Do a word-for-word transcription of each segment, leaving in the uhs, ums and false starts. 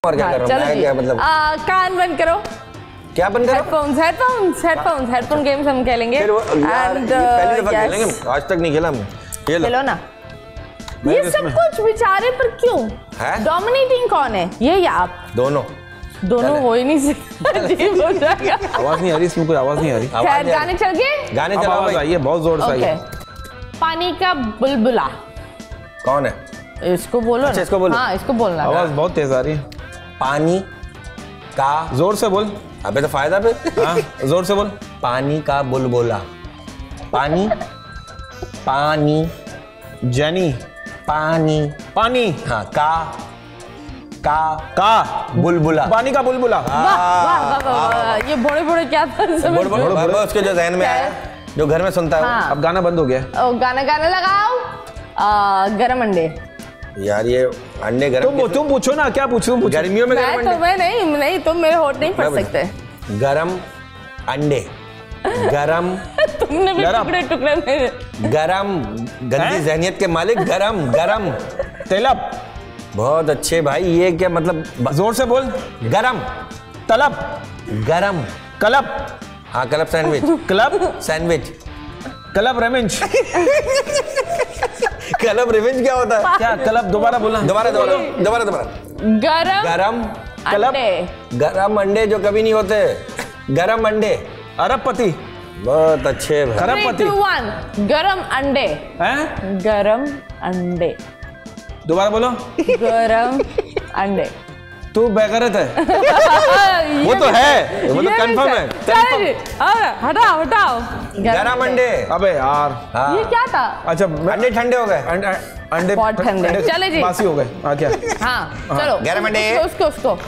और क्या कर रहा हूं मैं? क्या मतलब आ, कान बंद करो। क्या बंद करो? Headphones headphones headphones headphone games हम खेलेंगे। फिर वो यार, And, ये पहली दफा yes. खेलेंगे, आज तक नहीं खेला हम। ये लो खेलो ना। ये सब कुछ बेचारे पर क्यों? डोमिनेटिंग कौन है, ये या आप? दोनों दोनों हो ही नहीं सकते। अजीब हो जाएगा। आवाज नहीं आ रही, इसमें कोई आवाज नहीं आ रही। खैर, गाने चल गए? गाने अब चलाओ आवाज भाई। आई है, बहुत जोर से आई है। पानी का बुलबुला कौन है? इसको बोलो। अच्छा, इसको बोलो। हाँ, इसको बोलना। आवाज बहुत तेज आ रही है। पानी का, जोर से बोल। अबे तो फायदा पे। हाँ, जोर से बोल। पानी का बुलबुला। पानी पानी जेनी। पानी पानी। हाँ, का का का बुलबुला। पानी का बुलबुला। वाह वाह वाह वाह, ये बड़े बड़े क्या था? बोल बोल बोल, उसके जो जहन में आया, जो घर में सुनता है। हाँ। अब गाना बंद हो गया। ओ, गाना गाना लगाओ। आ, गरम अंडे। यार ये अंडे गरम तुम तुम पूछो ना, क्या पूछो? तुम पूछो। गर्मियों में गरम मैं अंडे। तो मैं नहीं नहीं तुम मेरे होठ नहीं पढ़ सकते। गरम अंडे। गरम तुमने भी गरम। टुकड़े टुकड़े में। गरम गंदी जहनियत के मालिक। गरम गरम तलब। बहुत अच्छे भाई, ये क्या मतलब? जोर से बोल। गरम तलब। गरम क्लब। हाँ, club sandwich. Club sandwich. Club revenge. Club revenge क्या होता है? क्या क्लब? दोबारा बोलना। दोबारा दोबारा दोबारा दोबारा। गरम गरम अंडे। गरम अंडे जो कभी नहीं होते। गरम अंडे। अरबपति। बहुत अच्छे भाई। खरबपति। Three, two, one. गरम अंडे। हैं? गरम अंडे। दोबारा बोलो। गरम अंडे। तू बेगैरत है। वो तो है, वो तो कंफर्म है। हटाओ हटाओ। गरम अंडे। अबे यार। हाँ। ये क्या था? अच्छा, अंडे ठंडे हो गए। अंडे अंडे बहुत ठंडे। अंडे चले जी। बासी हो गए। हाँ, क्या? हाँ चलो। गरम अंडे। उसको उसको उसको।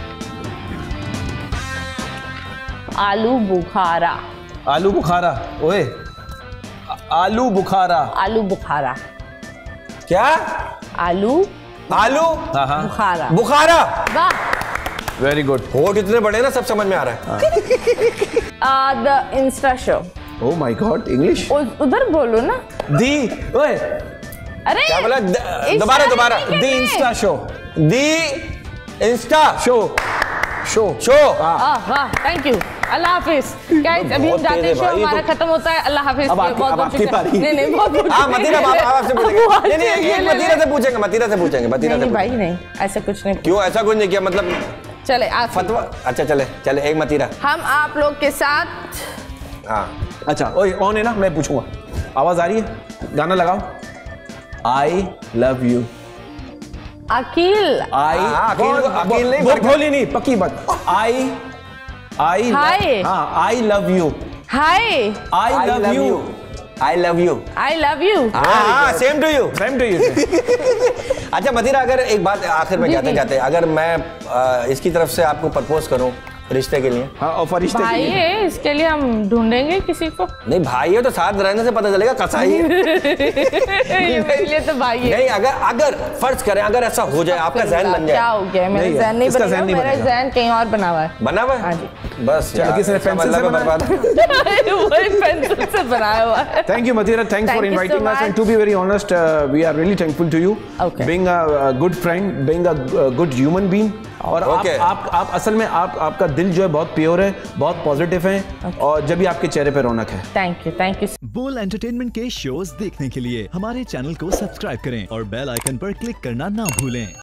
आलू बुखारा। आलू बुखारा। ओए, आलू बुखारा। आलू बुखारा। क्या? आलू आलू हाँ हाँ, बुखारा। बुखारा। वाह। Very good. होठ इतने बड़े ना, सब समझ में आ रहा है। The Insta show. Oh my God, English. उधर बोलो ना। दी। ओए, अरे क्या बोला? द- दोबारा दोबारा। The Insta show. The Insta show show show. वाह वाह, थैंक यू। अल्लाह हाफिज। गाइस, अभी हम बहुत जाते तेज हैं, है शो भाई, ये हमारा तो- खत्म होता है। अल्लाह हाफिज। अब आपकी- बहुत अब बहुत आपकी शुक्रिया। बारी। नहीं नहीं, बहुत बहुत हाँ, मतीरा आप आपसे पूछेंगे। नहीं नहीं, ये मतीरा से पूछेंगे, मतीरा से पूछेंगे, मतीरा से नहीं भाई, पूछेंगे। नहीं ऐसा कुछ नहीं। क्यों ऐसा कुछ नहीं किया? मतलब चले आप फतवा। अच्छा चले चले, एक मतीरा। हम आप लोग के साथ। हाँ, अच्छा, ओए ऑन है ना, मैं पूछूंगा। आवाज आ रही है? गाना लगाओ। I love you. Akeel. I हाँ, अकील को- अकील नहीं, वो बल्कि- भोली नहीं, पक्की बात। आई आई हाय। हाँ, I love you. Hi. I love you. I love you. I love you. हाँ, same to you. Same to you. अच्छा मतीरा, अगर एक बात आखिर में जी, जाते जी। जाते, अगर मैं आ, इसकी तरफ से आपको प्रपोज करूं रिश्ते के लिए। हाँ, और फरिश्ते के भाई लिए। है, इसके लिए हम ढूंढेंगे किसी को। नहीं, भाई है तो साथ रहने से पता चलेगा कसाई है। ये मेरे लिए तो भाई है। नहीं, अगर अगर फर्ज करें, अगर ऐसा हो जाए, आपका जहन बन क्या जाए। हो गया? मेरा नहीं, जहन नहीं इसका बनेगा, जहन नहीं मेरा बनेगा। जहन कहीं और बना हुआ है। बना हुआ है? हाँ जी। बस चलो, यार, किसने इसका पेंसिल से मतलब बनाया? बर्बाद। वही पेंसिल से बनाया हुआ है। Thank you, Mathira. Thanks Thank for you so inviting us. much. And to be very honest, uh, we are really thankful to you. Okay. Being a, a good friend, being a, a good human being. और Okay. आप, आप आप असल में आप आपका दिल जो है बहुत प्योर है, बहुत पॉजिटिव है, और जब भी आपके चेहरे पे रौनक है। Thank you thank you. बोल एंटरटेनमेंट के शोज देखने के लिए हमारे चैनल को सब्सक्राइब करें और बेल आइकन पर क्लिक करना ना भूलें।